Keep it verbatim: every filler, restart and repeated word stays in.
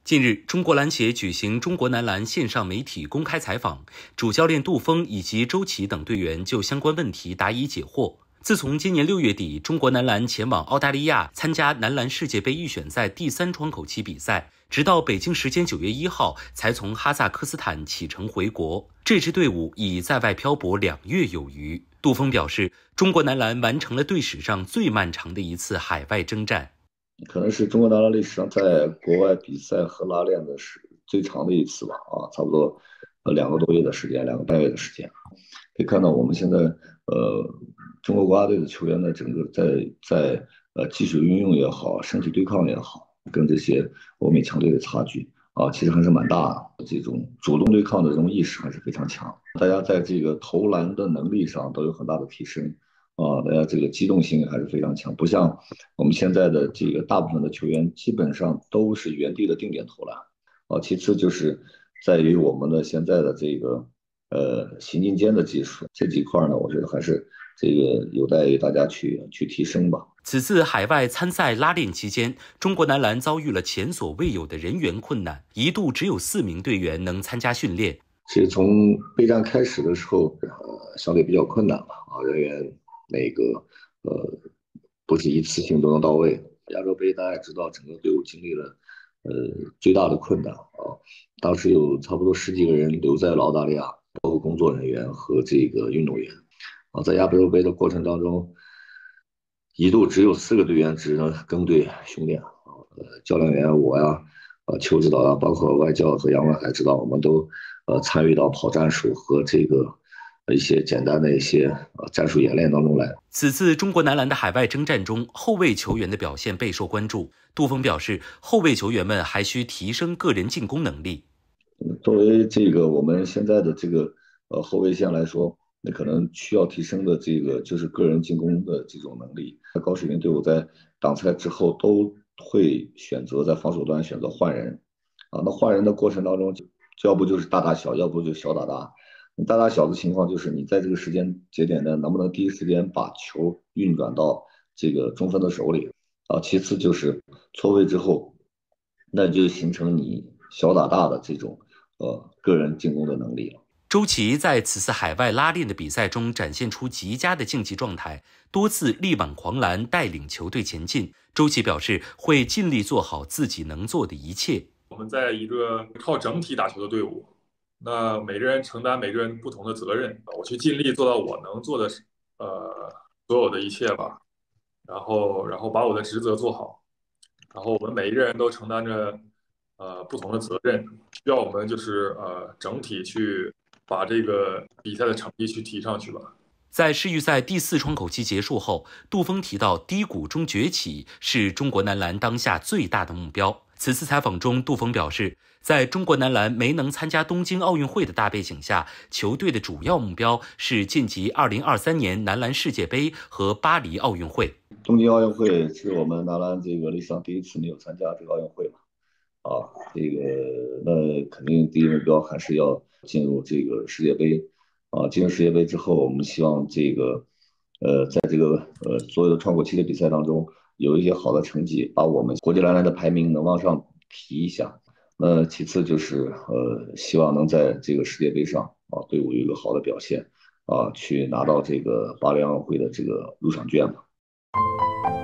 近日，中国篮协举行中国男篮线上媒体公开采访，主教练杜锋以及周琦等队员就相关问题答疑解惑。自从今年六月底，中国男篮前往澳大利亚参加男篮世界杯预选赛第三窗口期比赛，直到北京时间九月一号才从哈萨克斯坦启程回国。这支队伍已在外漂泊两月有余。杜锋表示，中国男篮完成了队史上最漫长的一次海外征战。 可能是中国男篮历史上在国外比赛和拉练的是最长的一次吧，啊，差不多呃两个多月的时间，两个半月的时间。可以看到我们现在呃中国国家队的球员呢，整个在在呃技术运用也好，身体对抗也好，跟这些欧美强队的差距啊，其实还是蛮大的。这种主动对抗的这种意识还是非常强，大家在这个投篮的能力上都有很大的提升。啊，大家这个机动性还是非常强，不像我们现在的这个大部分的球员基本上都是原地的定点投篮。啊，其次就是在于我们的现在的这个呃行进间的技术这几块呢，我觉得还是这个有待于大家去去提升吧。 此次海外参赛拉练期间，中国男篮遭遇了前所未有的人员困难，一度只有四名队员能参加训练。 其实从备战开始的时候，呃，相对比较困难吧，啊，人员。那个呃，不是一次性都能到位。亚洲杯大家也知道，整个队伍经历了呃最大的困难啊。当时有差不多十几个人留在了澳大利亚，包括工作人员和这个运动员啊。在亚洲杯的过程当中，一度只有四个队员只能跟队训练啊。呃，教练员我呀，呃，邱指导呀，包括外教和杨文海指导，我们都呃参与到跑战术和这个。一些简单的一些呃战术演练当中来。 此次中国男篮的海外征战中，后卫球员的表现备受关注。杜锋表示，后卫球员们还需提升个人进攻能力。 作为这个我们现在的这个呃后卫线来说，那可能需要提升的这个就是个人进攻的这种能力。高水平队伍在挡拆之后都会选择在防守端选择换人啊，那换人的过程当中，要不就是大打小，要不就小打大。大打小的情况就是你在这个时间节点呢，能不能第一时间把球运转到这个中锋的手里啊？其次就是错位之后，那就形成你小打大的这种呃个人进攻的能力了。 周琦在此次海外拉练的比赛中展现出极佳的竞技状态，多次力挽狂澜，带领球队前进。周琦表示会尽力做好自己能做的一切。 我们在一个靠整体打球的队伍。那每个人承担每个人不同的责任，我去尽力做到我能做的，呃，所有的一切吧。然后，然后把我的职责做好。然后我们每一个人都承担着，呃，不同的责任，需要我们就是呃整体去把这个比赛的成绩去提上去吧。 在世预赛第四窗口期结束后，杜锋提到低谷中崛起是中国男篮当下最大的目标。此次采访中，杜锋表示，在中国男篮没能参加东京奥运会的大背景下，球队的主要目标是晋级二零二三年男篮世界杯和巴黎奥运会。 东京奥运会是我们男篮这个历史上第一次没有参加这个奥运会嘛？啊，这个那肯定第一目标还是要进入这个世界杯。啊，进入世界杯之后，我们希望这个呃，在这个呃所有的窗口期的比赛当中，有一些好的成绩，把我们国际篮篮的排名能往上提一下。那其次就是呃，希望能在这个世界杯上啊，队伍有一个好的表现啊，去拿到这个巴黎奥运会的这个入场券嘛。